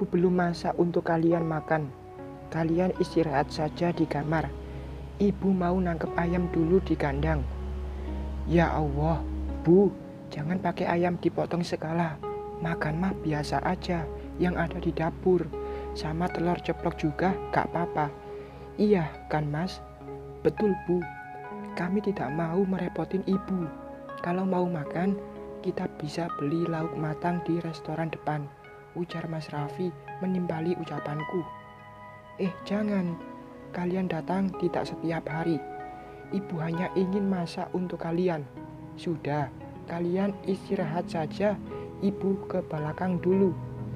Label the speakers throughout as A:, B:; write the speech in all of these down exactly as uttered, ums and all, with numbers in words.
A: belum masak untuk kalian makan. Kalian istirahat saja di kamar. Ibu mau nangkep ayam dulu di kandang. Ya Allah, Bu, jangan pakai ayam dipotong segala. Makan mah biasa aja yang ada di dapur. Sama telur ceplok juga gak apa-apa. Iya kan Mas? Betul Bu. Kami tidak mau merepotin ibu. Kalau mau makan, kita bisa beli lauk matang di restoran depan, ujar Mas Raffi menimpali ucapanku. Eh jangan, kalian datang tidak setiap hari. Ibu hanya ingin masak untuk kalian. Sudah, kalian istirahat saja, ibu ke belakang dulu.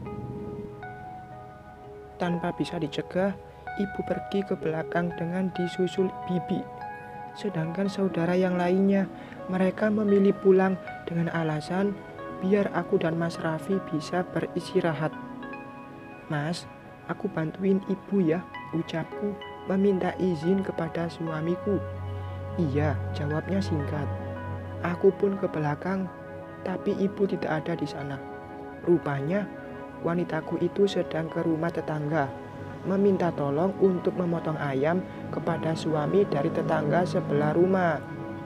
A: Tanpa bisa dicegah, ibu pergi ke belakang dengan disusul bibi. Sedangkan saudara yang lainnya, mereka memilih pulang dengan alasan biar aku dan Mas Raffi bisa beristirahat. Mas, aku bantuin ibu ya, ucapku meminta izin kepada suamiku. Iya, jawabnya singkat. Aku pun ke belakang, tapi ibu tidak ada di sana. Rupanya wanitaku itu sedang ke rumah tetangga, meminta tolong untuk memotong ayam kepada suami dari tetangga sebelah rumah.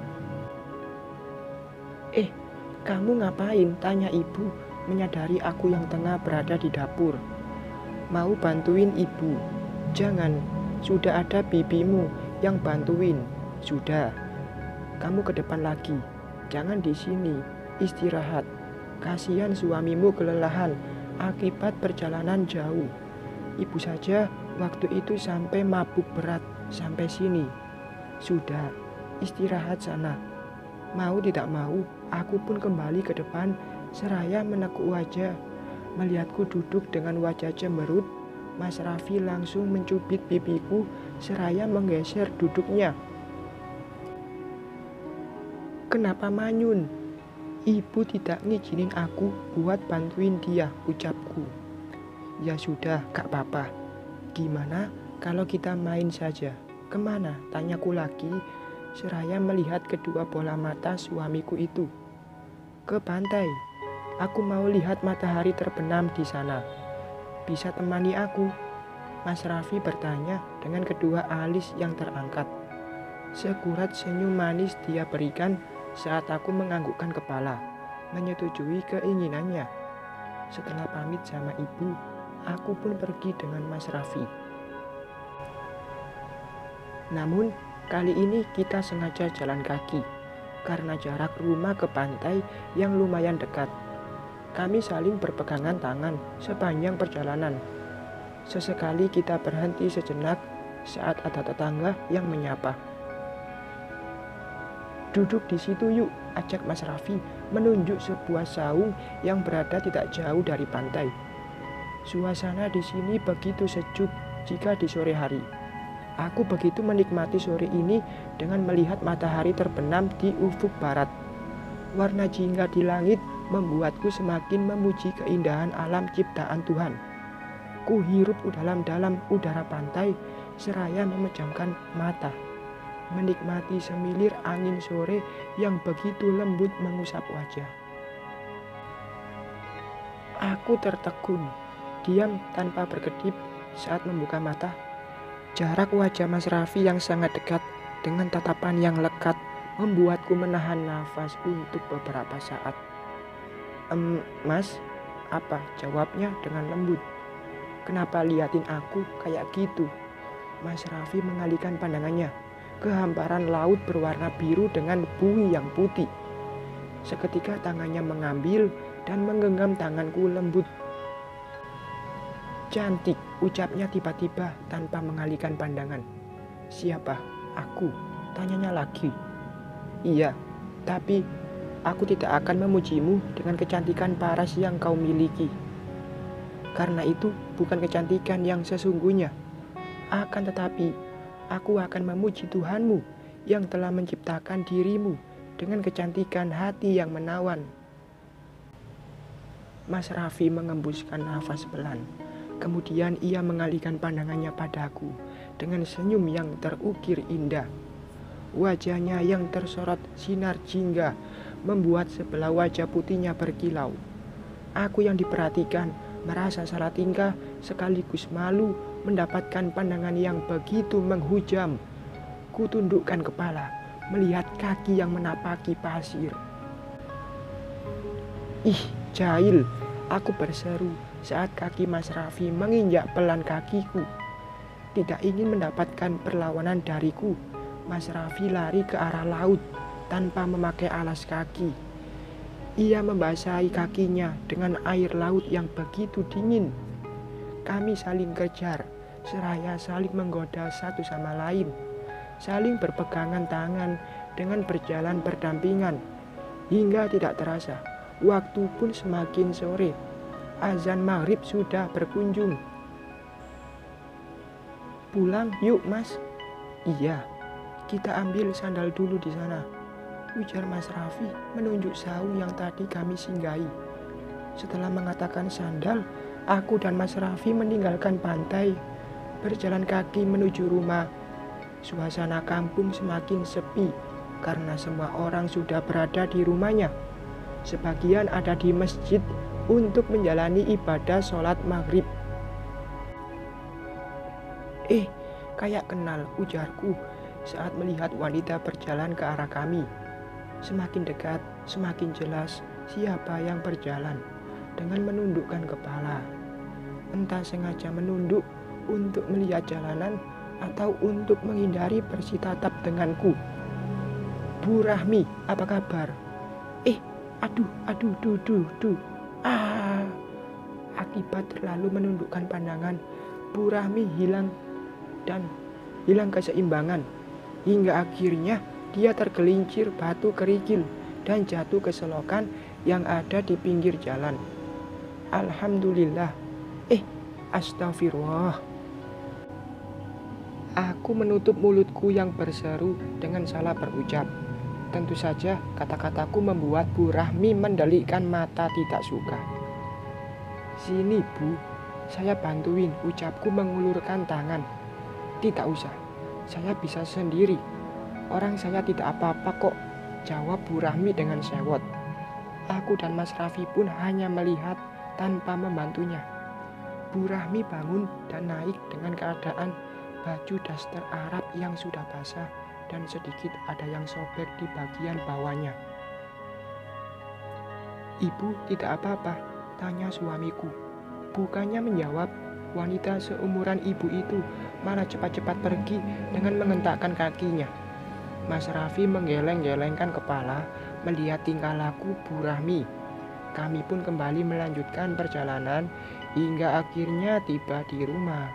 A: Eh, kamu ngapain? Tanya ibu, menyadari aku yang tengah berada di dapur. Mau bantuin ibu? Jangan, sudah ada bibimu yang bantuin. Sudah, kamu ke depan lagi. Jangan di sini, istirahat. Kasihan suamimu kelelahan akibat perjalanan jauh. Ibu saja waktu itu sampai mabuk berat sampai sini. Sudah, istirahat sana. Mau tidak mau, aku pun kembali ke depan seraya menekuk wajah. Melihatku duduk dengan wajah cemberut, Mas Raffi langsung mencubit pipiku seraya menggeser duduknya. Kenapa manyun? Ibu tidak ngizinin aku buat bantuin dia, ucapku. Ya sudah, gak apa-apa. Gimana kalau kita main saja? Kemana? Tanyaku lagi, seraya melihat kedua bola mata suamiku itu. Ke pantai. Aku mau lihat matahari terbenam di sana. Bisa temani aku? Mas Raffi bertanya dengan kedua alis yang terangkat. Sekurat senyum manis dia berikan saat aku menganggukkan kepala, menyetujui keinginannya. Setelah pamit sama ibu, aku pun pergi dengan Mas Raffi. Namun, kali ini kita sengaja jalan kaki, karena jarak rumah ke pantai yang lumayan dekat. Kami saling berpegangan tangan sepanjang perjalanan. Sesekali kita berhenti sejenak saat ada tetangga yang menyapa. Duduk di situ yuk, ajak Mas Raffi menunjuk sebuah saung yang berada tidak jauh dari pantai. Suasana di sini begitu sejuk jika di sore hari. Aku begitu menikmati sore ini dengan melihat matahari terbenam di ufuk barat. Warna jingga di langit membuatku semakin memuji keindahan alam ciptaan Tuhan. Ku hirup dalam-dalam udara pantai seraya memejamkan mata, menikmati semilir angin sore yang begitu lembut mengusap wajah. Aku tertegun, diam tanpa berkedip saat membuka mata. Jarak wajah Mas Raffi yang sangat dekat dengan tatapan yang lekat membuatku menahan nafas untuk beberapa saat. Em, Mas, apa? Jawabnya dengan lembut. Kenapa liatin aku kayak gitu? Mas Raffi mengalihkan pandangannya ke hamparan laut berwarna biru dengan bumi yang putih. Seketika tangannya mengambil dan menggenggam tanganku lembut. Cantik, ucapnya tiba-tiba tanpa mengalihkan pandangan. Siapa? Aku? Tanyanya lagi. Iya, tapi aku tidak akan memujimu dengan kecantikan paras yang kau miliki. Karena itu bukan kecantikan yang sesungguhnya. Akan tetapi, aku akan memuji Tuhanmu yang telah menciptakan dirimu dengan kecantikan hati yang menawan. Mas Raffi mengembuskan nafas pelan. Kemudian ia mengalihkan pandangannya padaku dengan senyum yang terukir indah. Wajahnya yang tersorot sinar jingga membuat sebelah wajah putihnya berkilau. Aku yang diperhatikan merasa salah tingkah sekaligus malu mendapatkan pandangan yang begitu menghujam. Ku tundukkan kepala, melihat kaki yang menapaki pasir. Ih, jahil, aku berseru saat kaki Mas Raffi menginjak pelan kakiku. Tidak ingin mendapatkan perlawanan dariku, Mas Raffi lari ke arah laut tanpa memakai alas kaki. Ia membasahi kakinya dengan air laut yang begitu dingin. Kami saling kejar, seraya saling menggoda satu sama lain, saling berpegangan tangan dengan berjalan berdampingan. Hingga tidak terasa, waktu pun semakin sore. Azan maghrib sudah berkunjung. Pulang yuk Mas. Iya, kita ambil sandal dulu di sana, ujar Mas Raffi menunjuk saung yang tadi kami singgahi. Setelah mengatakan sandal, aku dan Mas Raffi meninggalkan pantai, berjalan kaki menuju rumah. Suasana kampung semakin sepi karena semua orang sudah berada di rumahnya. Sebagian ada di masjid untuk menjalani ibadah sholat maghrib. Eh, kayak kenal, ujarku saat melihat wanita berjalan ke arah kami. Semakin dekat, semakin jelas siapa yang berjalan dengan menundukkan kepala. Entah sengaja menunduk untuk melihat jalanan atau untuk menghindari bersitatap denganku. Bu Rahmi, apa kabar? Eh, aduh, aduh, duh, duh, duh. Ah, akibat terlalu menundukkan pandangan, Bu Rahmi hilang dan hilang keseimbangan. Hingga akhirnya dia tergelincir batu kerikil dan jatuh ke selokan yang ada di pinggir jalan. Alhamdulillah. Eh, astagfirullah. Aku menutup mulutku yang berseru dengan salah berucap. Tentu saja kata-kataku membuat Bu Rahmi mendelikkan mata tidak suka. Sini Bu, saya bantuin, ucapku mengulurkan tangan. Tidak usah, saya bisa sendiri. Orang saya tidak apa-apa kok, jawab Bu Rahmi dengan sewot. Aku dan Mas Raffi pun hanya melihat tanpa membantunya. Bu Rahmi bangun dan naik dengan keadaan baju daster Arab yang sudah basah dan sedikit ada yang sobek di bagian bawahnya. Ibu tidak apa-apa, tanya suamiku. Bukannya menjawab, wanita seumuran ibu itu malah cepat-cepat pergi dengan mengentakkan kakinya. Mas Raffi menggeleng-gelengkan kepala melihat tingkah laku Bu Rahmi. Kami pun kembali melanjutkan perjalanan hingga akhirnya tiba di rumah.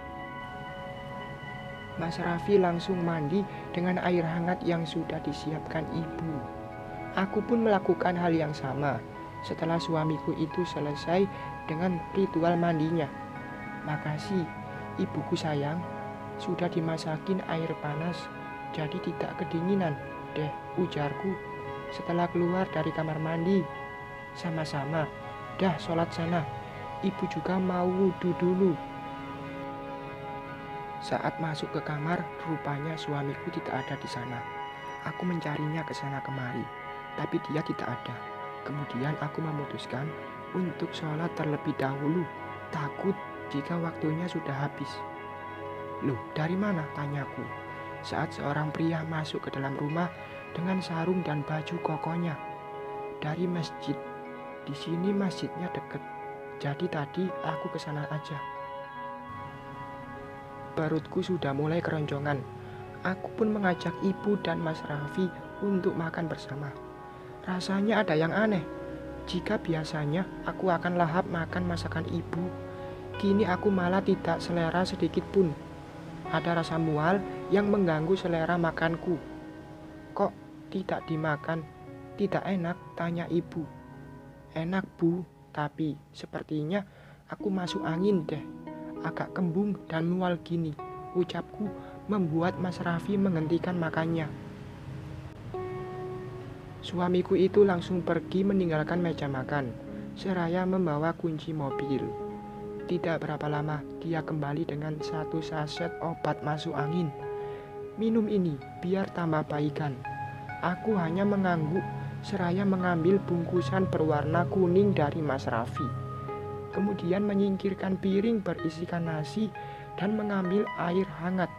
A: Mas Raffi langsung mandi dengan air hangat yang sudah disiapkan ibu. Aku pun melakukan hal yang sama setelah suamiku itu selesai dengan ritual mandinya. Makasih, ibuku sayang, sudah dimasakin air panas, jadi tidak kedinginan deh, ujarku setelah keluar dari kamar mandi. Sama-sama, dah sholat sana, ibu juga mau wudhu dulu. Saat masuk ke kamar, rupanya suamiku tidak ada di sana. Aku mencarinya ke sana kemari, tapi dia tidak ada. Kemudian aku memutuskan untuk sholat terlebih dahulu, takut jika waktunya sudah habis. Loh, dari mana? Tanyaku saat seorang pria masuk ke dalam rumah dengan sarung dan baju kokonya. Dari masjid. Di sini masjidnya dekat, jadi tadi aku ke sana aja. Perutku sudah mulai keroncongan. Aku pun mengajak ibu dan Mas Raffi untuk makan bersama. Rasanya ada yang aneh. Jika biasanya aku akan lahap makan masakan ibu, kini aku malah tidak selera sedikit pun. Ada rasa mual yang mengganggu selera makanku. Kok tidak dimakan? Tidak enak, tanya ibu. Enak Bu, tapi sepertinya aku masuk angin deh. Agak kembung dan mual gini, ucapku membuat Mas Raffi menghentikan makannya. Suamiku itu langsung pergi meninggalkan meja makan, seraya membawa kunci mobil. Tidak berapa lama dia kembali dengan satu saset obat masuk angin. Minum ini biar tambah baikan. Aku hanya mengangguk seraya mengambil bungkusan berwarna kuning dari Mas Raffi. kemudian menyingkirkan piring berisikan nasi dan mengambil air hangat.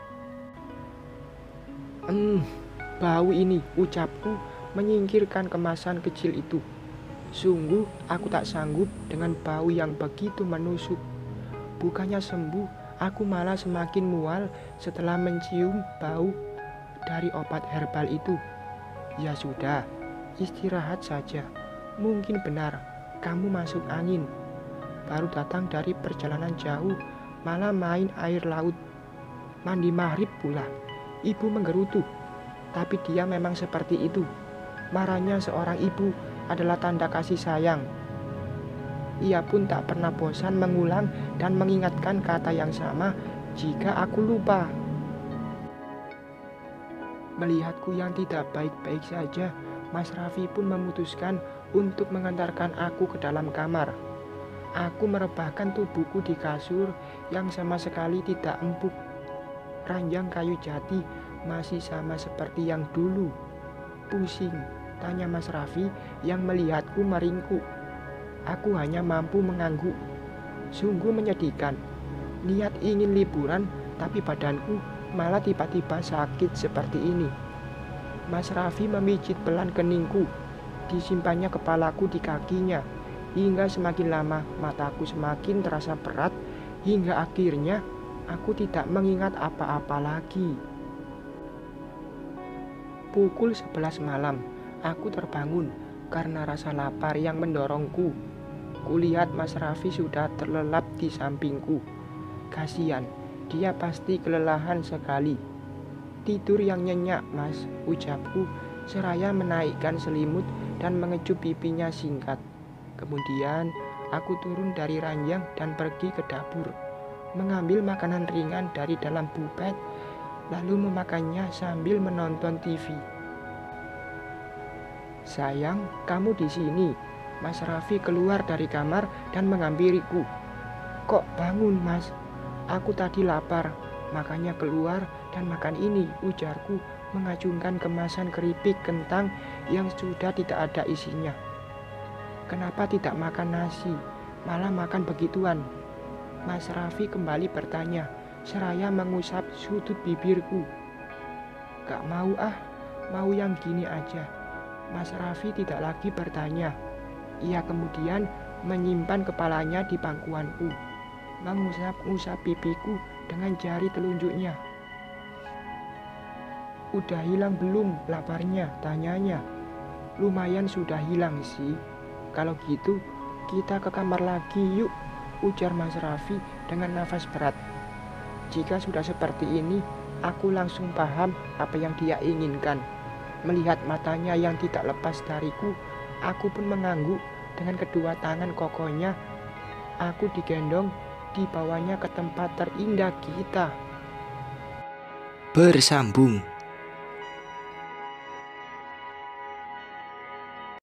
A: Hmm, bau ini, ucapku menyingkirkan kemasan kecil itu. Sungguh aku tak sanggup dengan bau yang begitu menusuk. Bukannya sembuh, aku malah semakin mual setelah mencium bau dari obat herbal itu. Ya sudah, istirahat saja. Mungkin benar, kamu masuk angin. Baru datang dari perjalanan jauh, malah main air laut. Mandi maghrib pula. Ibu menggerutu, tapi dia memang seperti itu. Marahnya seorang ibu adalah tanda kasih sayang. Ia pun tak pernah bosan mengulang dan mengingatkan kata yang sama jika aku lupa. Melihatku yang tidak baik-baik saja, Mas Raffi pun memutuskan untuk mengantarkan aku ke dalam kamar. Aku merebahkan tubuhku di kasur yang sama sekali tidak empuk. Ranjang kayu jati masih sama seperti yang dulu. Pusing, tanya Mas Raffi yang melihatku meringkuk. Aku hanya mampu mengangguk. Sungguh menyedihkan. Niat ingin liburan, tapi badanku malah tiba-tiba sakit seperti ini. Mas Raffi memijit pelan keningku. Disimpannya kepalaku di kakinya. Hingga semakin lama mataku semakin terasa berat. Hingga akhirnya aku tidak mengingat apa-apa lagi. Pukul sebelas malam, aku terbangun karena rasa lapar yang mendorongku. Kulihat Mas Raffi sudah terlelap di sampingku. Kasihan, dia pasti kelelahan sekali. Tidur yang nyenyak, Mas, ucapku seraya menaikkan selimut dan mengecup pipinya singkat. Kemudian aku turun dari ranjang dan pergi ke dapur, mengambil makanan ringan dari dalam bubet, lalu memakannya sambil menonton T V. Sayang, kamu di sini. Mas Raffi keluar dari kamar dan menghampiriku. Kok bangun, Mas? Aku tadi lapar, makanya keluar dan makan ini, ujarku mengacungkan kemasan keripik kentang yang sudah tidak ada isinya. Kenapa tidak makan nasi, malah makan begituan? Mas Raffi kembali bertanya, seraya mengusap sudut bibirku. Gak mau ah, mau yang gini aja. Mas Raffi tidak lagi bertanya. Ia kemudian menyimpan kepalanya di pangkuanku, mengusap-usap pipiku dengan jari telunjuknya. Udah hilang belum laparnya, tanyanya. Lumayan sudah hilang sih. Kalau gitu kita ke kamar lagi yuk, ujar Mas Raffi dengan nafas berat. Jika sudah seperti ini, aku langsung paham apa yang dia inginkan. Melihat matanya yang tidak lepas dariku, aku pun mengangguk. Dengan kedua tangan kokohnya, aku digendong, dibawanya ke tempat terindah kita.
B: Bersambung.